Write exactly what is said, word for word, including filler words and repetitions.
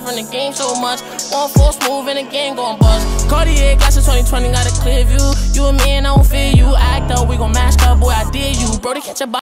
from the game so much. One force move and the game gon' bust. Cartier glasses twenty twenty got a clear view. You and me and I don't fear you. Act up, we gon' mash up, boy, I dare you. Bro, they catch a body.